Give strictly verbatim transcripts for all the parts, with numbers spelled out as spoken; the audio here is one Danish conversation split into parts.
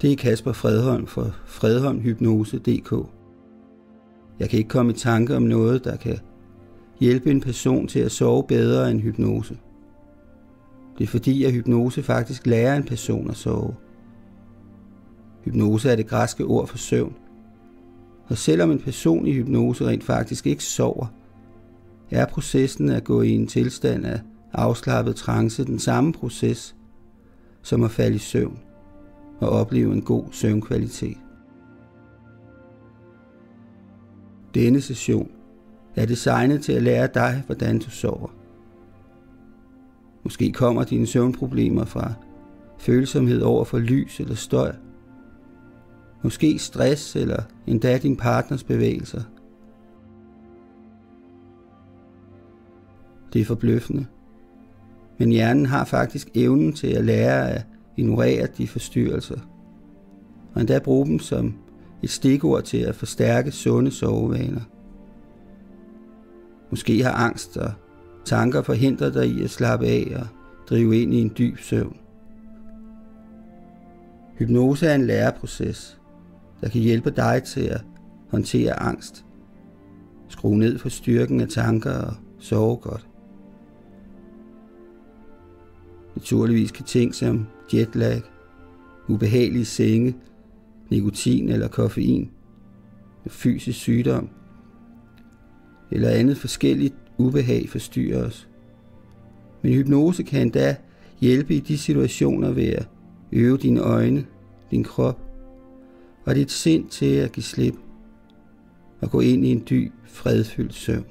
Det er Kasper Fredholm fra Fredholm Hypnose punktum d k. Jeg kan ikke komme i tanke om noget, der kan hjælpe en person til at sove bedre end hypnose. Det er fordi, at hypnose faktisk lærer en person at sove. Hypnose er det græske ord for søvn. Og selvom en person i hypnose rent faktisk ikke sover, er processen at gå i en tilstand af afslappet trance den samme proces som at falde i søvn og opleve en god søvnkvalitet. Denne session er designet til at lære dig, hvordan du sover. Måske kommer dine søvnproblemer fra følsomhed over for lys eller støj. Måske stress eller endda din partners bevægelser. Det er forbløffende. Men hjernen har faktisk evnen til at lære at ignorere de forstyrrelser, og endda bruge dem som et stikord til at forstærke sunde sovevaner. Måske har angst og tanker forhindret dig i at slappe af og drive ind i en dyb søvn. Hypnose er en læreproces, der kan hjælpe dig til at håndtere angst, skrue ned for styrken af tanker og sove godt. Naturligvis kan ting som jetlag, ubehagelige senge, nikotin eller koffein, fysisk sygdom eller andet forskelligt ubehag forstyrre os. Men hypnose kan endda hjælpe i de situationer ved at øve dine øjne, din krop og dit sind til at give slip og gå ind i en dyb, fredfyldt søvn.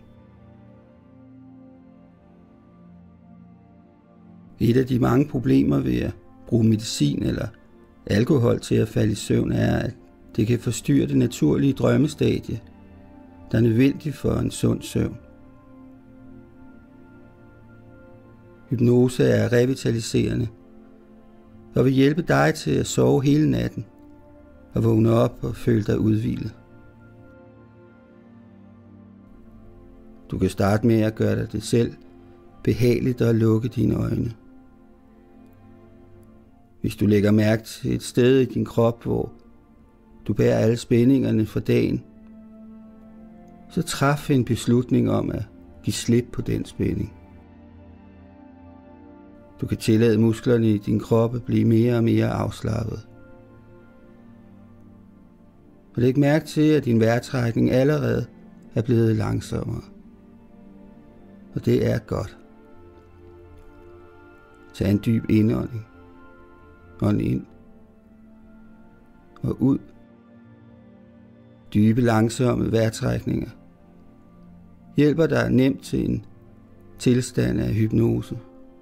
Et af de mange problemer ved at bruge medicin eller alkohol til at falde i søvn er, at det kan forstyrre det naturlige drømmestadie, der er nødvendigt for en sund søvn. Hypnose er revitaliserende og vil hjælpe dig til at sove hele natten og vågne op og føle dig udhvilet. Du kan starte med at gøre dig det selv behageligt at lukke dine øjne. Hvis du lægger mærke til et sted i din krop, hvor du bærer alle spændingerne fra dagen, så træf en beslutning om at give slip på den spænding. Du kan tillade musklerne i din krop at blive mere og mere afslappet. Og læg mærke til, at din vejrtrækning allerede er blevet langsommere. Og det er godt. Tag en dyb indånding. Ånd ind og ud. Dybe, langsomme vejrtrækninger hjælper dig nemt til en tilstand af hypnose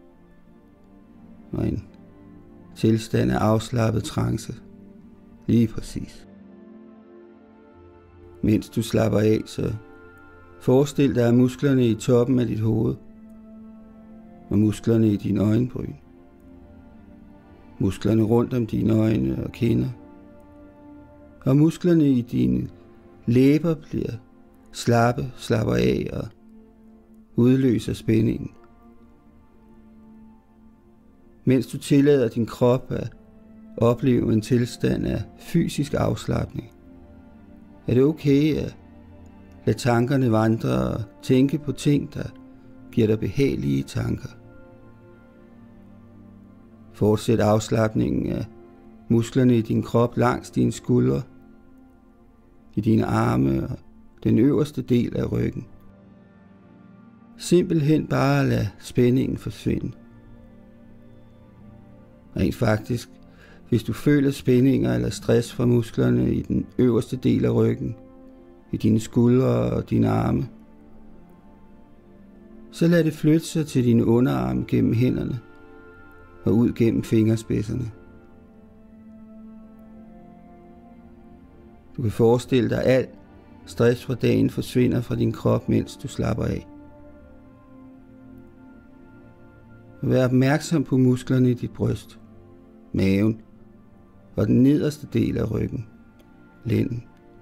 og en tilstand af afslappet trance. Lige præcis. Mens du slapper af, så forestil dig musklerne i toppen af dit hoved og musklerne i dine øjenbryn. Musklerne rundt om dine øjne og kinder. Og musklerne i dine læber bliver slappe, slapper af og udløser spændingen. Mens du tillader din krop at opleve en tilstand af fysisk afslapning, er det okay at lade tankerne vandre og tænke på ting, der giver dig behagelige tanker. Fortsæt afslapningen af musklerne i din krop langs dine skuldre, i dine arme og den øverste del af ryggen. Simpelthen bare lad spændingen forsvinde. Rent faktisk, hvis du føler spændinger eller stress fra musklerne i den øverste del af ryggen, i dine skuldre og dine arme, så lad det flytte sig til dine underarme gennem hænderne og ud gennem fingerspidserne. Du kan forestille dig, at al stress fra dagen forsvinder fra din krop, mens du slapper af. Vær opmærksom på musklerne i dit bryst, maven og den nederste del af ryggen, lænden.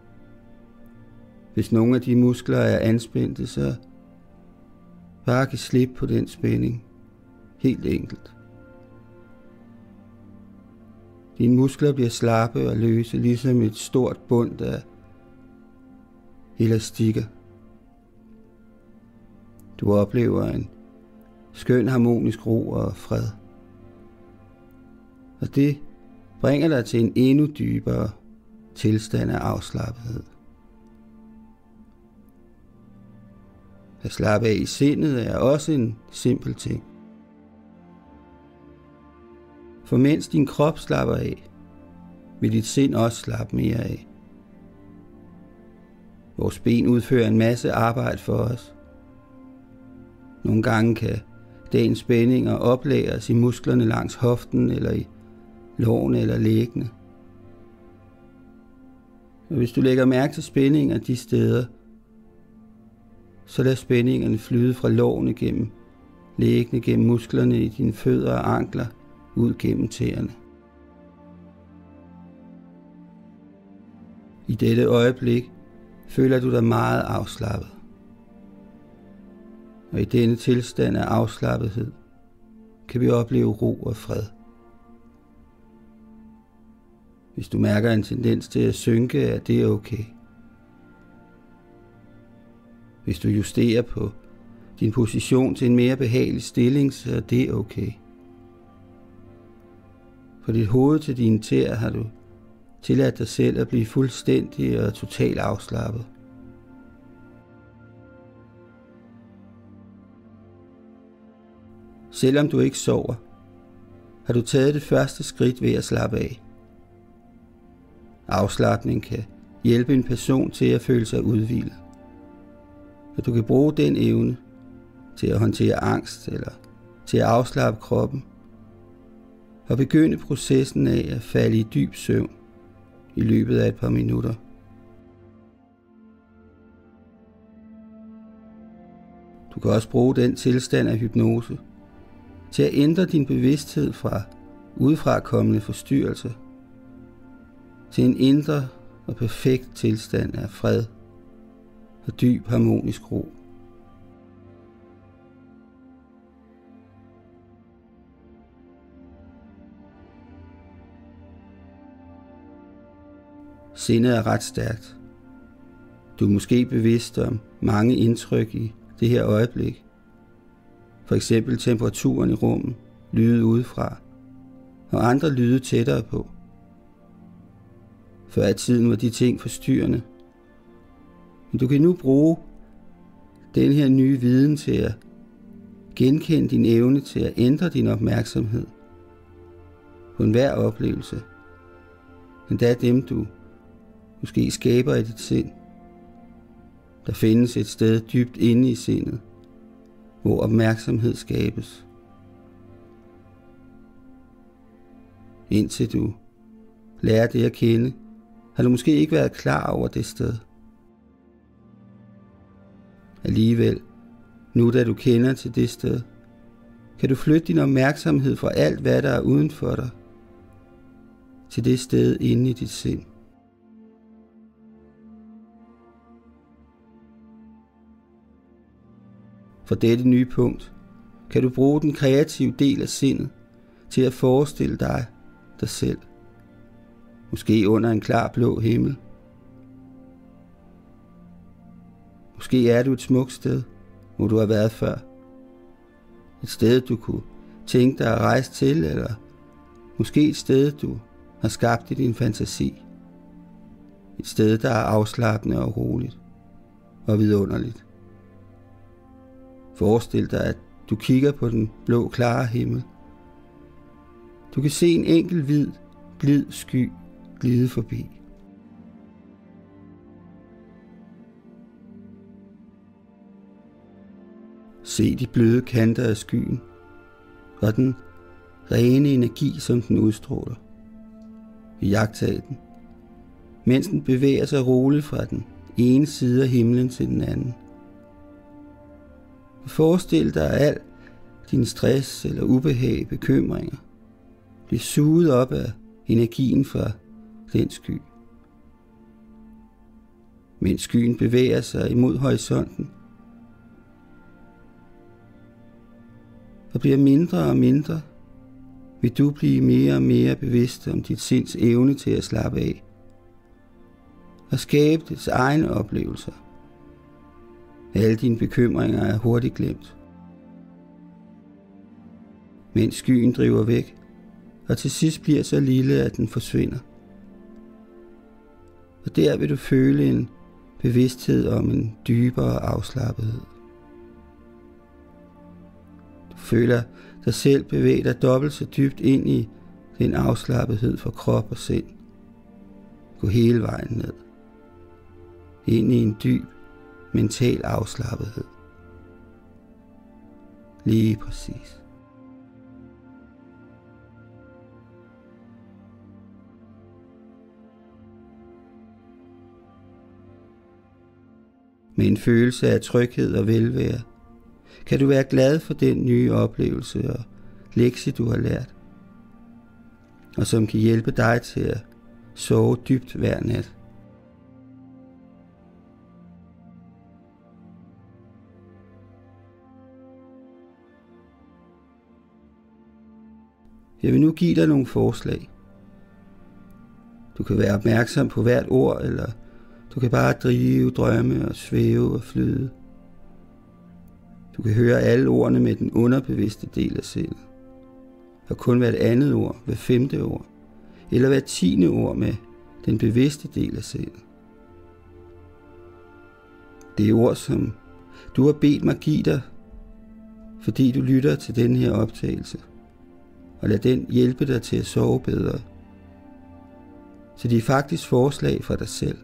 Hvis nogle af de muskler er anspændte, så bare giv slip på den spænding. Helt enkelt. Dine muskler bliver slappe og løse, ligesom et stort bund af elastikker. Du oplever en skøn harmonisk ro og fred. Og det bringer dig til en endnu dybere tilstand af afslappethed. At slappe af i sindet er også en simpel ting. For mens din krop slapper af, vil dit sind også slappe mere af. Vores ben udfører en masse arbejde for os. Nogle gange kan dagens spændinger oplæres i musklerne langs hoften eller i lårene eller læggene. Og hvis du lægger mærke til spændinger de steder, så lad spændingerne flyde fra lårene gennem læggene, gennem musklerne i dine fødder og ankler, ud gennem tæerne. I dette øjeblik føler du dig meget afslappet. Og i denne tilstand af afslappethed kan vi opleve ro og fred. Hvis du mærker en tendens til at synke, er det okay. Hvis du justerer på din position til en mere behagelig stilling, så er det okay. Fra dit hoved til dine tæer har du tilladt dig selv at blive fuldstændig og totalt afslappet. Selvom du ikke sover, har du taget det første skridt ved at slappe af. Afslapning kan hjælpe en person til at føle sig udhvilet. Og du kan bruge den evne til at håndtere angst eller til at afslappe kroppen og begynde processen af at falde i dyb søvn i løbet af et par minutter. Du kan også bruge den tilstand af hypnose til at ændre din bevidsthed fra udefrakommende forstyrrelser til en indre og perfekt tilstand af fred og dyb harmonisk ro. Sindet er ret stærkt. Du er måske bevidst om mange indtryk i det her øjeblik. For eksempel temperaturen i rummet, lyde udefra og andre lyde tættere på. Før i tiden var de ting forstyrrende. Men du kan nu bruge den her nye viden til at genkende din evne til at ændre din opmærksomhed på enhver oplevelse. Endda dem du måske skaber i dit sind. Der findes et sted dybt inde i sindet, hvor opmærksomhed skabes. Indtil du lærer det at kende, har du måske ikke været klar over det sted. Alligevel, nu da du kender til det sted, kan du flytte din opmærksomhed fra alt, hvad der er uden for dig, til det sted inde i dit sind. For dette nye punkt kan du bruge den kreative del af sindet til at forestille dig dig selv. Måske under en klar blå himmel. Måske er du et smukt sted, hvor du har været før. Et sted, du kunne tænke dig at rejse til, eller måske et sted, du har skabt i din fantasi. Et sted, der er afslappende og roligt og vidunderligt. Forestil dig, at du kigger på den blå, klare himmel. Du kan se en enkelt hvid, blid sky glide forbi. Se de bløde kanter af skyen og den rene energi, som den udstråler. Iagttag den, mens den bevæger sig roligt fra den ene side af himlen til den anden. Forestil dig, at al din stress eller ubehag, bekymringer bliver suget op af energien fra den sky. Mens skyen bevæger sig imod horisonten og bliver mindre og mindre, vil du blive mere og mere bevidst om dit sinds evne til at slappe af og skabe dets egne oplevelser. Alle dine bekymringer er hurtigt glemt, mens skyen driver væk, og til sidst bliver så lille, at den forsvinder. Og der vil du føle en bevidsthed om en dybere afslappethed. Du føler dig selv bevæge dig dobbelt så dybt ind i den afslappethed for krop og sind. Gå hele vejen ned. Ind i en dyb mental afslappethed. Lige præcis. Med en følelse af tryghed og velvære, kan du være glad for den nye oplevelse og lektie, du har lært, og som kan hjælpe dig til at sove dybt hver nat. Jeg vil nu give dig nogle forslag. Du kan være opmærksom på hvert ord, eller du kan bare drive, drømme og svæve og flyde. Du kan høre alle ordene med den underbevidste del af sindet, og kun hvert andet ord, hvert femte ord, eller hvert tiende ord med den bevidste del af sindet. Det er ord, som du har bedt mig give dig, fordi du lytter til den her optagelse, og lad den hjælpe dig til at sove bedre. Så de er faktisk forslag fra dig selv.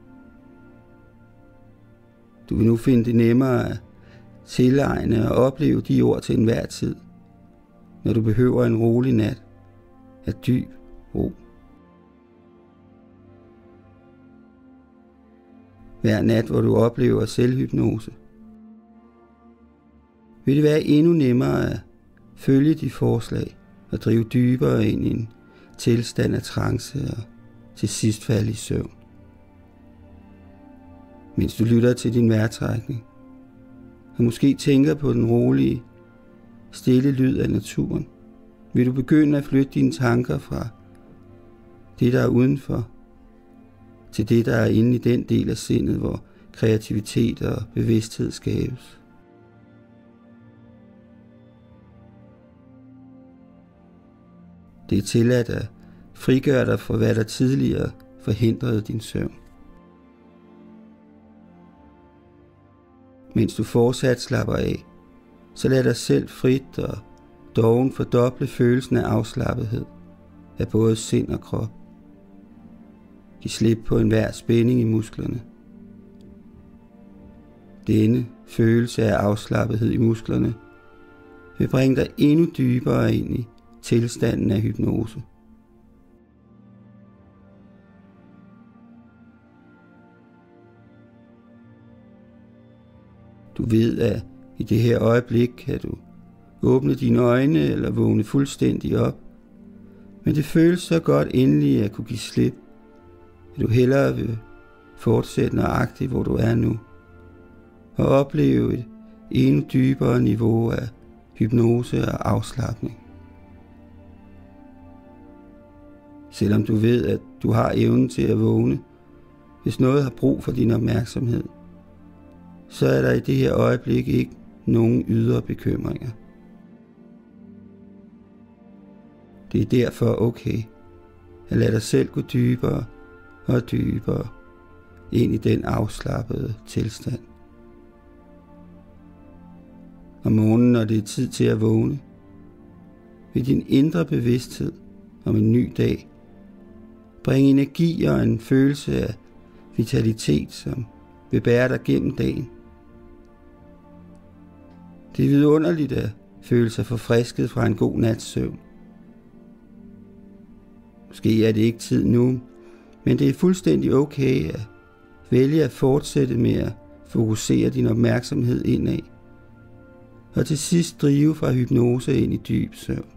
Du vil nu finde det nemmere at tilegne og opleve de ord til enhver tid, når du behøver en rolig nat af dyb ro. Hver nat, hvor du oplever selvhypnose, vil det være endnu nemmere at følge de forslag og drive dybere ind i en tilstand af trance og til sidst falde i søvn. Mens du lytter til din vejrtrækning, og måske tænker på den rolige, stille lyd af naturen, vil du begynde at flytte dine tanker fra det, der er udenfor, til det, der er inde i den del af sindet, hvor kreativitet og bevidsthed skabes. Det er tilladt at frigøre dig fra, hvad der tidligere forhindrede din søvn. Mens du fortsat slapper af, så lad dig selv frit og doven fordoble følelsen af afslappethed af både sind og krop. Giv slip på enhver spænding i musklerne. Denne følelse af afslappethed i musklerne vil bringe dig endnu dybere ind i tilstanden af hypnose. Du ved, at i det her øjeblik kan du åbne dine øjne eller vågne fuldstændig op, men det føles så godt endelig at kunne give slip, at du hellere vil fortsætte nøjagtigt, hvor du er nu, og opleve et endnu dybere niveau af hypnose og afslapning. Selvom du ved, at du har evnen til at vågne, hvis noget har brug for din opmærksomhed, så er der i det her øjeblik ikke nogen ydre bekymringer. Det er derfor okay at lade dig selv gå dybere og dybere ind i den afslappede tilstand. Om morgenen, når det er tid til at vågne, vil din indre bevidsthed om en ny dag bringe energi og en følelse af vitalitet, som vil bære dig gennem dagen. Det er vidunderligt at føle sig forfrisket fra en god nats søvn. Måske er det ikke tid nu, men det er fuldstændig okay at vælge at fortsætte med at fokusere din opmærksomhed indad, og til sidst drive fra hypnose ind i dyb søvn.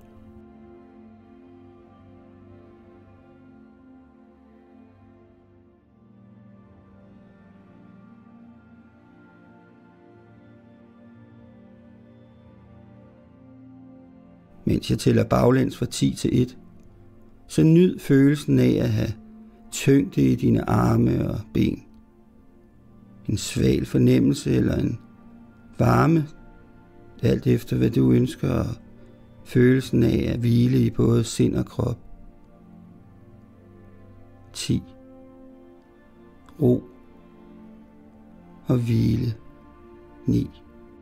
Mens jeg tæller baglæns fra ti til et, så nyd følelsen af at have tyngde i dine arme og ben. En svag fornemmelse eller en varme, alt efter hvad du ønsker, og følelsen af at hvile i både sind og krop. ti. Ro og hvile. ni.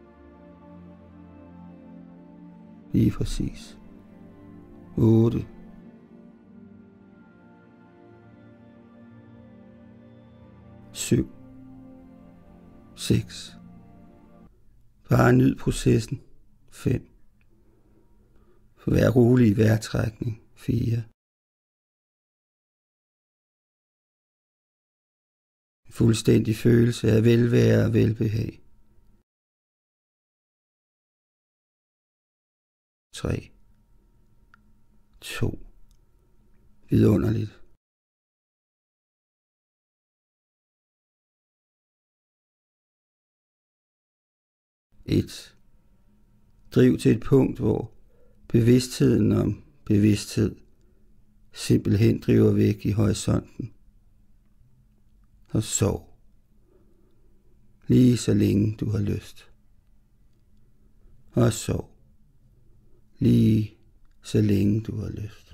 Lige præcis. otte. syv. seks. Bare nyd processen. fem. For vær rolig i vejrtrækning. fire. En fuldstændig følelse af velvære og velbehag. tre. to. Vidunderligt. et. Driv til et punkt, hvor bevidstheden om bevidsthed simpelthen driver væk i horisonten. Og sov. Lige så længe du har lyst. Og sov. Lige så længe du har lyst.